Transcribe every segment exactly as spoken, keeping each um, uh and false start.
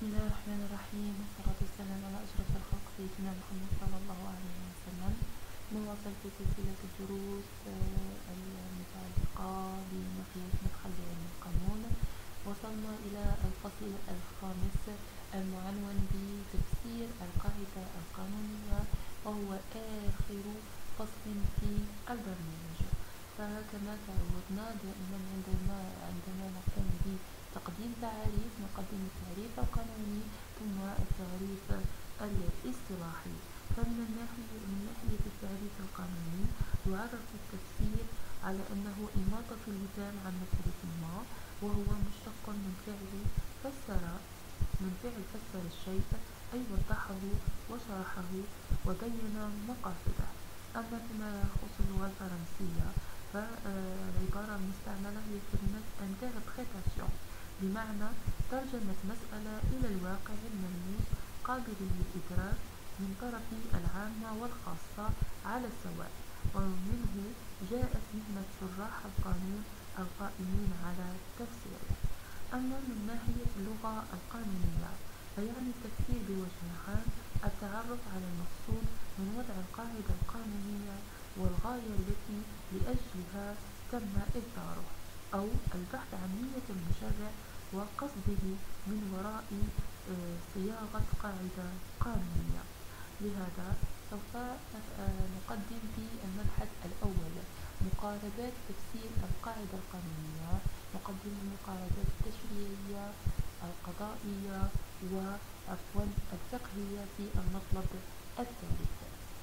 الله الرحمن الرحيم، والصلاة والسلام على أشرف الخلق سيدنا محمد صلى الله عليه وسلم. نواصل في سلسلة الدروس آه، المتعلقة بمقياس مدخل بعلم القانون. وصلنا إلى الفصل الخامس المعنون بتفسير القاعدة القانونية، وهو آخر فصل في البرنامج. فكما تعودنا دائما عندما عندما نقوم بتقديم تعريف نقدم التعريف القانوني ثم التعريف الاصطلاحي. فمن الناحية من ناحية التعريف القانوني يعرف التفسير على أنه إماطة اللسان عن مسألة ما، وهو مشتق من فعل فسر من فعل فسر الشيء، أي وضحه وشرحه وبين مقاصده. أما فيما يخص اللغة الفرنسية فالعبارة المستعملة هي كلمة interprétation، بمعنى ترجمة مسألة إلى الواقع الملموس قابل للإدراك من طرف العامة والخاصة على السواء. ومنه جاءت مهنة شراح القانون القائمين على تفسيره. أما من ناحية اللغة القانونية فيعني التفسير بوجه عام التعرف على المقصود من وضع القاعدة القانونية والغاية التي لأجلها تم إصداره، أو البحث عن نية المشرع وقصده من وراء آه، صياغة قاعدة قانونية. لهذا سوف آه، نقدم في المبحث الأول مقاربات تفسير القاعدة القانونية، نقدم المقاربات التشريعية القضائية وعفوا الفقهية في المطلب الثالث.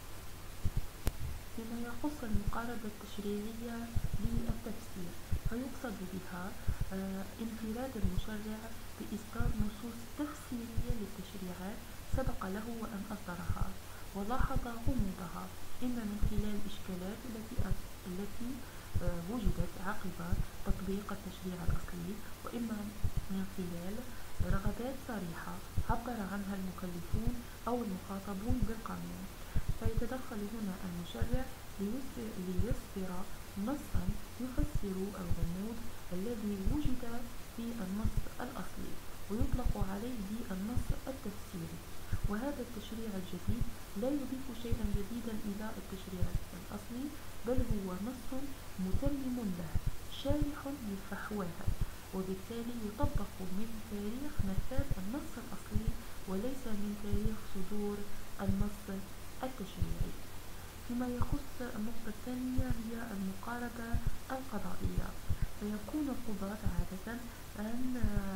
فيما يخص المقاربة التشريعية للتفسير فيقصد بها آه، انفراد المشرع بإصدار نصوص تفسيرية للتشريعات سبق له وأن أصدرها ولاحظ غموضها، إما من خلال الإشكالات التي التي آه، وجدت عقب تطبيق التشريع الأصلي، وإما من خلال رغبات صريحة عبر عنها المكلفون أو المخاطبون بالقانون. فيتدخل هنا المشرع ليصدر نصا يفسر الغموض الذي وجد في النص الأصلي، ويطلق عليه النص التفسيري. وهذا التشريع الجديد لا يضيف شيئا جديدا إلى التشريع الأصلي، بل هو نص متمم له شارح للفحواه، وبالتالي يطبق من تاريخ نفاذ النص الأصلي وليس من تاريخ صدور النص التشريعي. فيما يخص النقطة الثانية هي المقاربة القضائية، فيكون القضاة عادة أن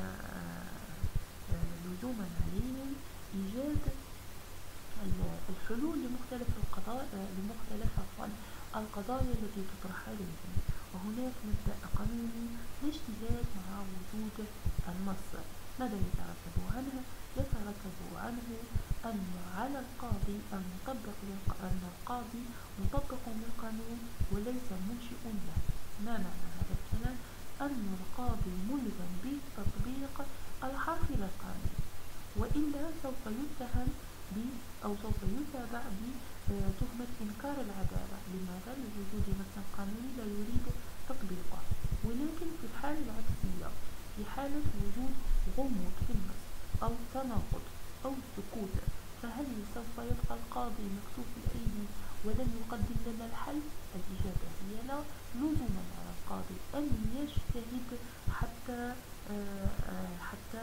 لزوما عليهم إيجاد الحلول لمختلف القضايا لمختلف القضايا التي تطرح عليهم، وهناك مبدأ قانوني الاجتهاد مع وجود النص. ماذا يترتب عنه؟ يترتب عنه أن على القاضي أن يطبق أن القاضي مطبق للقانون وليس منشئ له. ما معنى هذا الكلام؟ أن القاضي ملزم بتطبيق الحرف للقانون، وإلا سوف يتهم ب أو سوف يتابع بتهمة إنكار العدالة. لماذا؟ لوجود نص قانوني لا يريد تطبيقه. ولكن في الحالة العكسية، في حالة وجود غموض في النص أو تناقض أو سكوت، فهل سوف يبقى القاضي مكتوف الأيدي ولن يقدم لنا الحل؟ الإجابة هي لا. لزوما على القاضي أن يجتهد حتى آآ آآ حتى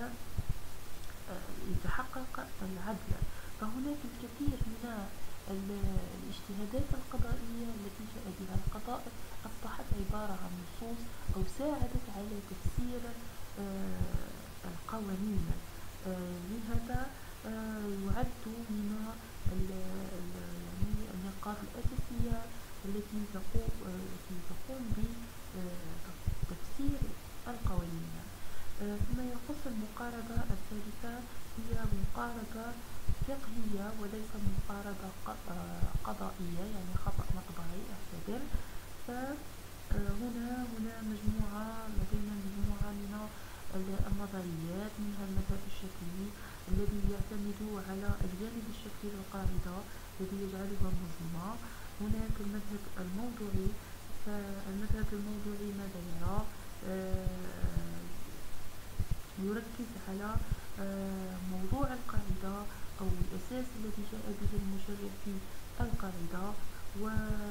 يتحقق العدل. فهناك الكثير من الاجتهادات القضائية التي جاء بها القضاء أصبحت عبارة عن نصوص أو ساعدت على تفسير القوانين. لهذا يعد من يعني النقاط الأساسية التي تقوم التي تقوم بتفسير القوانين. فيما يخص المقاربة الثالثة هي مقاربة فقهية وليس مقاربة قضائية، يعني خطأ مطبعي أعتبر. فهنا هنا مجموعة لدينا مجموعة من النظريات، منها المذهب الشكلي الذي يعتمد على الجانب الشكلي للقاعدة الذي يجعلها ملزمة. هناك المذهب الموضوعي، فالمذهب الموضوعي ماذا يرى؟ آه يركز على موضوع القاعدة أو الأساس الذي جاء به المشرع في القاعدة. و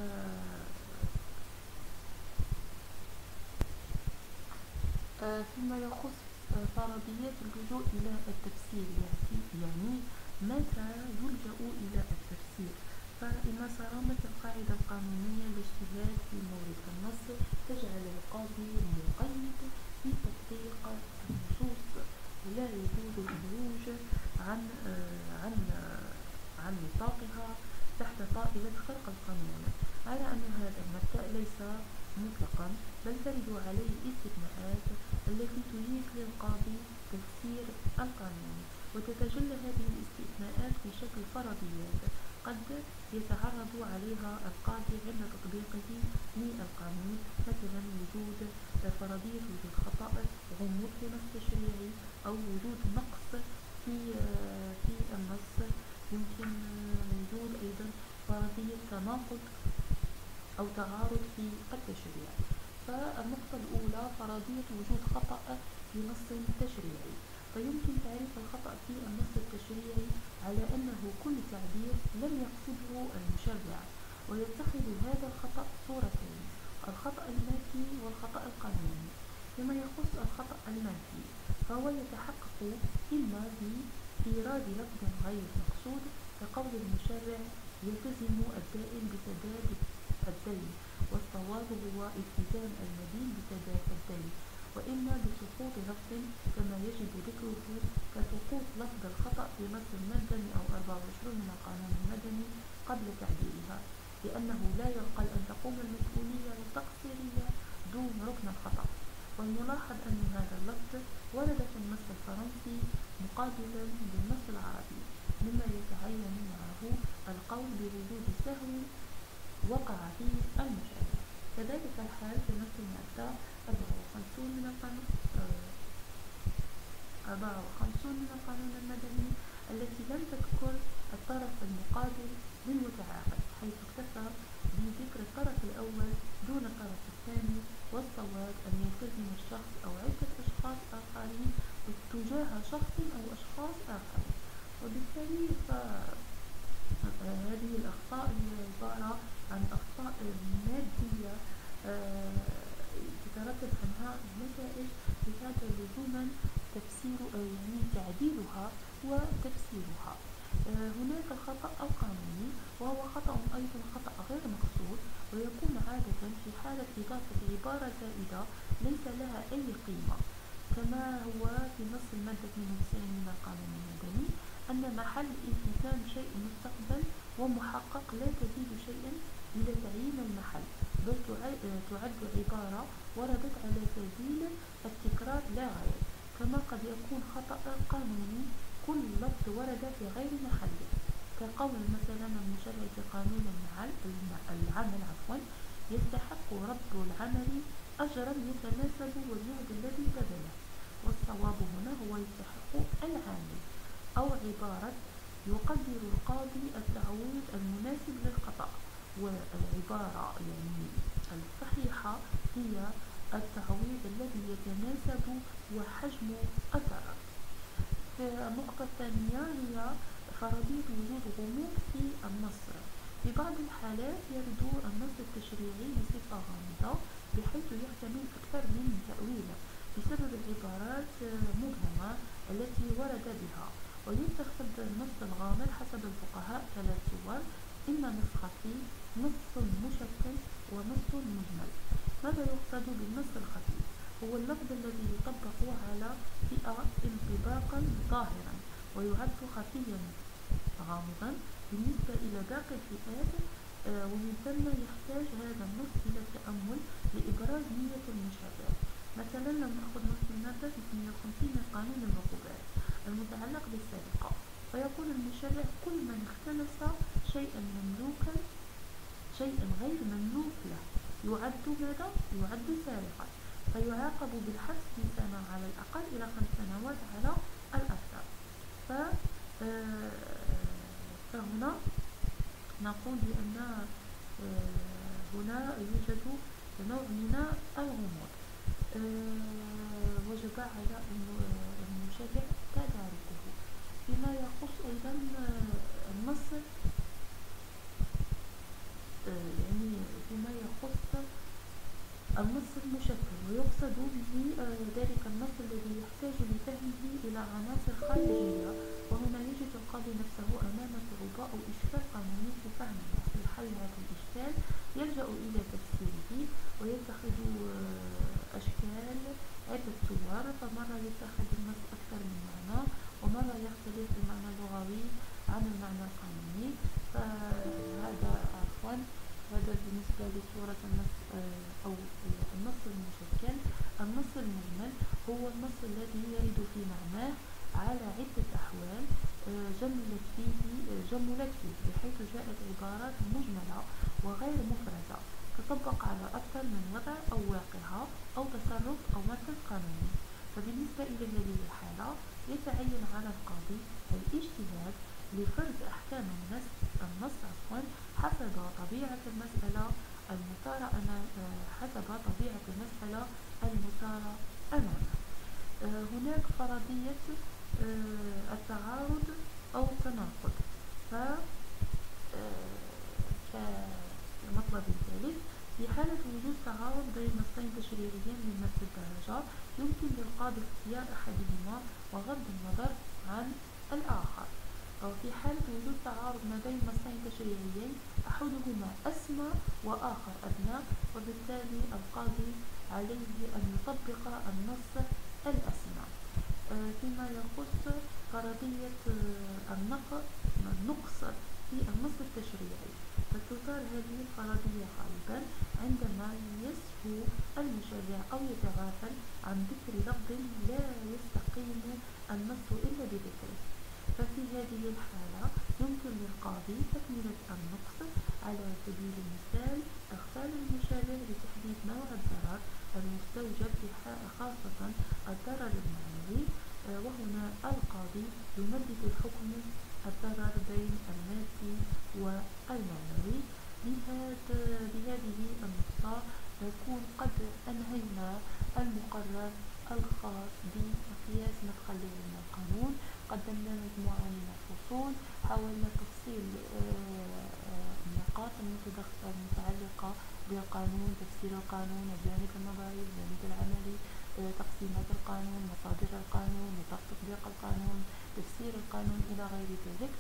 فيما يخص فرضيات اللجوء إلى التفسير، يعني متى يلجأ إلى التفسير؟ فإن صرامة القاعدة القانونية الاجتهاد في مورد النص تجعل القاضي مقيد في تطبيق النصوص، ولا يجوز الخروج عن عن عن نطاقها تحت طائلة خرق القانون، على أن هذا المبدأ ليس مطلقا، بل ترد عليه استثناءات التي تجيز للقاضي تفسير القانون، وتتجلى هذه الاستثناءات في شكل فرضيات قد يتعرض عليها القاضي عند تطبيقه للقانون، مثلا وجود فرضية وجود خطأ، غموض في نص تشريعي، أو وجود نقص في في النص، يمكن وجود أيضا فرضية تناقض أو تعارض في التشريع. فالنقطة الأولى فرضية وجود خطأ في نص تشريعي، فيمكن تعريف الخطأ في النص التشريعي على أنه كل تعبير لم يقصده المشرع، ويتخذ هذا الخطأ صورتين: الخطأ المادي والخطأ القانوني. فيما يخص الخطأ المادي فهو يتحقق إما بإيراد لفظ غير مقصود كقول المشرع يلتزم الدائن بسداد الدين، والصواب هو التزام المدين بسداد الدين، وإما بسقوط لفظ كما يجب ذكره كسقوط لفظ الخطأ في نص المدني أو أربعة وعشرين من القانون المدني قبل تعديلها، لأنه لا يعقل أن تقوم المسؤولية التقصيرية دون ركن الخطأ. والملاحظ أن هذا اللفظ ورد في النص الفرنسي مقابلا للنص العربي، مما يتعين معه القول بوجود سهو وقع فيه المشرع. كذلك الحال في نص المادة أربعة وخمسين من القانون أربعة وخمسين من القانون المدني التي لم تذكر الطرف المقابل للمتعاقد، حيث اكتفى بذكر الطرف الأول دون الطرف الثاني، والصواب أن يلتزم الشخص أو عدة أشخاص آخرين تجاه شخص أو أشخاص آخرين. وبالتالي فهذه الأخطاء هي عبارة عن أخطاء مادية تترتب عنها نتائج، لهذا لزوما تفسير يعني تعديلها وتفسيرها. هناك الخطأ القانوني، وهو خطأ أيضا خطأ غير مقصود، ويكون عادة في حالة إضافة عبارة زائدة ليس لها أي قيمة، كما هو في نص المادة اثنين وتسعين من القانون المدني أن محل التزام شيء مستقبل ومحقق لا تزيد شيئا إلى تعيين المحل، بل تعد عبارة وردت على سبيل التكرار لا غير. كما قد يكون خطأ قانوني كل لفظ ورد في غير محله، كقول مثلا المشرع في قانون العمل عفوا يستحق رب العمل أجرا يتناسب والجهد الذي بذله، والصواب هنا هو يستحق العامل، أو عبارة يقدر القاضي التعويض المناسب للخطأ، والعبارة يعني الصحيحة هي التعويض الذي يتناسب وحجم الضرر. النقطة الثانية هي فرضية وجود غموض في النص. في بعض الحالات يرد النص التشريعي بصفة غامضة بحيث يحتمل أكثر من تأويل بسبب العبارات المبهمة التي ورد بها، ويتخذ النص الغامض حسب الفقهاء ثلاث صور: إما نص خفي، نص مشكل، ونص مجمل. ماذا يقصد بالنص الخفي؟ هو اللفظ الذي يطبق على فئة انطباقا ظاهرا ويعد خفيا غامضا بالنسبة إلى باقي الفئات، آه ومن ثم يحتاج هذا النص إلى التأمل لإبراز نية المشرع. مثلا لو نأخذ نص المادة اثنين وخمسين من قانون العقوبات المتعلق بالسرقة، فيقول المشرع كل من اختلس شيئا مملوكا شيئا غير مملوك له يعد ماذا؟ يعد سارقا، فيعاقب بالحبس من سنة على الأقل إلى خمس سنوات على الأكثر. فهنا نقول بأن هنا يوجد نوع من الغموض. وجب على النص المشكل، ويقصد به ذلك النص الذي يحتاج لفهمه إلى عناصر خارجية، وهنا يجد القاضي نفسه أمام صعوبة أو إشكال قانوني في فهمه. في حل هذا الإشكال يلجأ إلى تفسيره ويتخذ أشكال عدة صور، فمرة يتخذ النص أكثر من معنى، ومرة يختلف المعنى اللغوي عن المعنى القانوني. فهذا عفوا هذا بالنسبة لصورة النص أو النص المشكل. النص المجمل هو النص الذي يرد في معناه على عدة أحوال جملت فيه جملت فيه بحيث جاءت عبارات مجملة وغير مفردة تطبق على أكثر من وضع أو واقعة أو تصرف أو مركز قانوني. فبالنسبة إلى هذه الحالة يتعين على القاضي الاجتهاد لفرض أحكام النص النص عفوا حسب طبيعة المسألة المثارة حسب طبيعة المسألة المثارة أمامه. هناك فرضية التعارض أو التناقض. ف كمطلب ثالث، في حالة وجود تعارض بين نصين تشريعيين من نفس الدرجة يمكن للقاضي اختيار أحدهما وغض النظر عن الآخر. أو في حالة وجود تعارض ما بين نصين تشريعيين أحدهما أسمى وآخر أدنى، وبالتالي القاضي عليه أن يطبق النص الأسمى. فيما يخص فرضية النقص في النص التشريعي، فتثار هذه الفرضية غالبا عندما يسهو المشرع أو يتغافل عن ذكر لفظ لا يستقيم النص إلا بذكره. ففي هذه الحالة يمكن للقاضي تكملة النقص. على سبيل المثال اختار المشرع لتحديد نوع الضرر المستوجب خاصة الضرر المعنوي، وهنا القاضي يمدد الحكم الضرر بين المادي والمعنوي. بهذه النقطة نكون قد أنهينا المقرر الخاص بقياس مدخل علم القانون. قدمنا مجموعة من الفصول، حاولنا تفصيل النقاط المتعلقة بالقانون، تفسير القانون، الجانب النظري، الجانب العملي، تقسيمات القانون، مصادر القانون، نطاق تطبيق القانون، تفسير القانون إلى غير ذلك.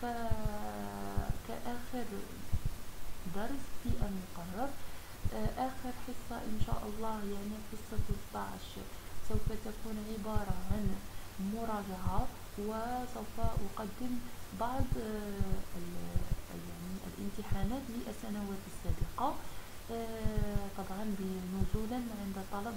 فكآخر درس في المقرر، آخر حصة إن شاء الله يعني حصة ستة عشر سوف تكون عبارة عن مراجعة، وسوف أقدم بعض يعني الامتحانات للسنوات السابقة، طبعا بنزولا عند طلب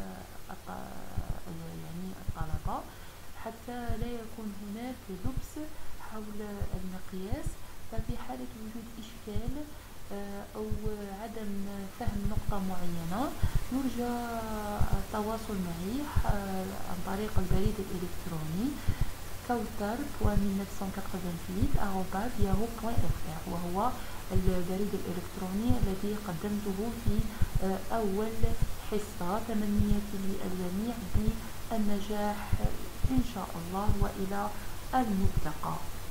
يعني الطلبة حتى لا يكون هناك لبس حول المقياس. ففي حالة وجود إشكال أو عدم فهم نقطة معينة يرجى التواصل معي عن طريق البريد الإلكتروني كوثر مية وثمانية آروباز ياهو دوت إف آر، وهو البريد الإلكتروني الذي قدمته في أول حصة. تمنياتي للجميع بالنجاح إن شاء الله، وإلى الملتقى.